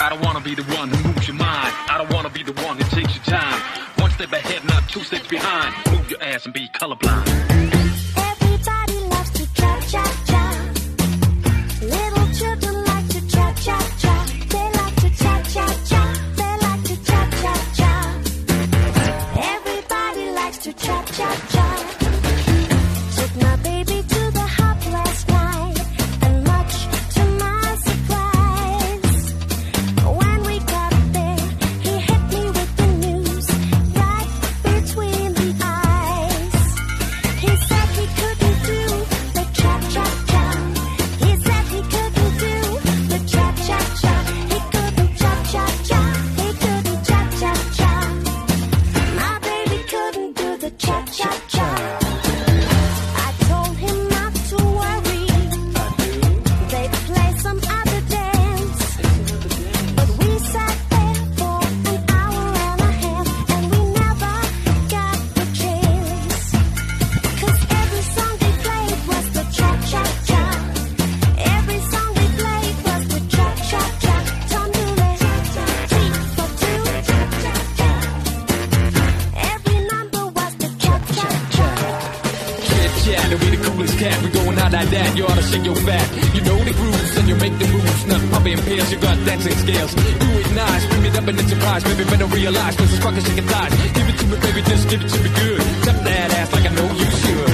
I don't wanna be the one who moves your mind. I don't wanna be the one who takes your time. One step ahead, not two steps behind. Move your ass and be colorblind. Everybody loves to cha-cha-cha. Little children like to cha-cha-cha. They like to cha-cha-cha. They like to cha-cha-cha. Everybody likes to cha-cha-cha. Took my baby to the hop last night, and much to my surprise, when we got there, he hit me with the news right between the eyes. He said he couldn't do the cha-cha-cha. He said he couldn't do the cha-cha-cha. He couldn't cha-cha-cha. He couldn't cha-cha-cha. My baby couldn't do the cha-cha-cha. I told him not to worry. They'd play some other dance. But we sat there for an hour and a half, and we never got the chance. 'Cause every song they played was the cha-cha-cha. Every song they played was the cha-cha-cha. Don't do it. 3 for 2. Cha-cha-cha. Every number was the cha-cha-cha. Yeah, to be the coolest cat, we going out like that. You ought to shake your fat. You know the grooves and you make the moves. Nothing pumping pills, you got dancing scales. Do it nice, bring it up and it's surprise. Baby, better realize, cause it's fucking shaking thighs. Give it to me, baby, just give it to me good. Tap that ass like I know you should.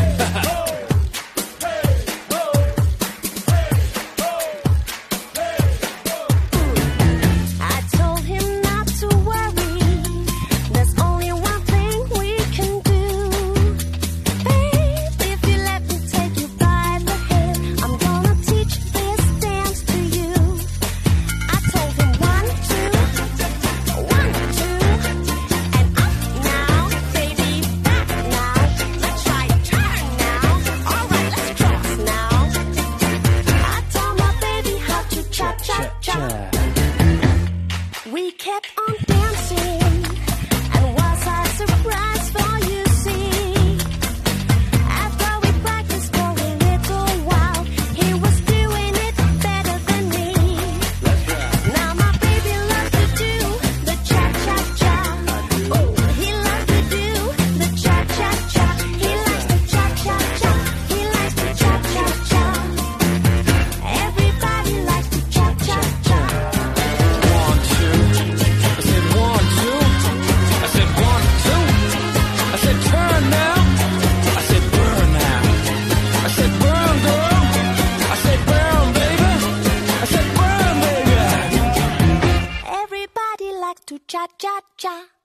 I told him not to worry. There's only one thing we can do. Babe, if you let me take you by the hand, I'm gonna teach this dance to you. I told him 1, 2, 1, 2, and up now, baby, back now. Let's try a turn now. All right, let's cross now. I told my baby how to cha-cha-cha. We kept on dancing, and was I surprised for you see? After we practiced for a little while, he was doing it better than me. Now my baby loves to do the cha-cha-cha. Ooh, he loves to do the cha-cha-cha. He likes the cha-cha-cha. He likes the cha-cha-cha. Everybody likes the cha-cha-cha. 1, 2. I said 1, 2. I said 1, 2. I said turn now. I said burn now. I said burn, girl. I said burn, baby. I said burn, baby. Everybody likes to cha-cha-cha.